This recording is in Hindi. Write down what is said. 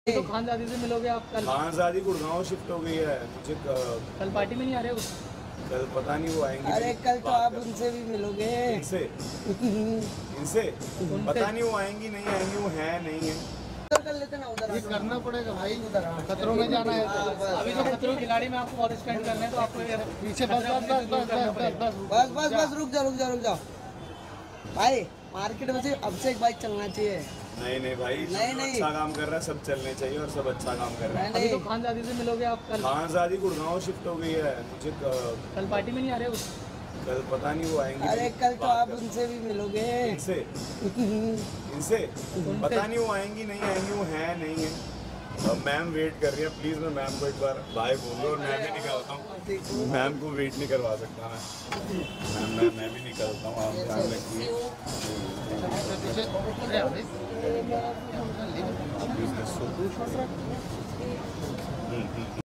तो खानजादी से मिलोगे आप कल? खानजादी गुड़गांव शिफ्ट हो गई है। मुझे कल पार्टी में नहीं आ रहे हो? कल पता नहीं वो आएंगे। अरे कल तो आप उनसे भी मिलोगे। इनसे इनसे पता नहीं वो आएंगी नहीं आएंगी, वो है नहीं है। उधर कर लेते ना, उधर ये करना पड़ेगा भाई, उधर खतरों में जाना है तो। अभी तो खतरों खिलाड़ी में आपको और स्टैंड करना है तो आपको पीछे बस रुक जाओ भाई। मार्केट में से अब से एक बाइक चलना चाहिए। नहीं भाई, नहीं अच्छा काम कर रहा है, सब चलने चाहिए और सब अच्छा काम कर रहे हैं। अभी तो खानजादी से मिलोगे आप कल? खानजादी गुड़गांव शिफ्ट हो गई है। मुझे कल पार्टी में नहीं आ रहे हो? कल पता नहीं वो आएंगे। अरे कल तो आप उनसे भी मिलोगे। इनसे पता नहीं वो आएंगी नहीं आएंगी, वो है नहीं है। मैम वेट कर रही है, प्लीज मैं मैम को एक बार बाय बोल दो और मैं भी निकलता हूँ। मैम को वेट नहीं करवा सकता मैं भी निकलता हूँ। आप ध्यान रखिए। प्लीज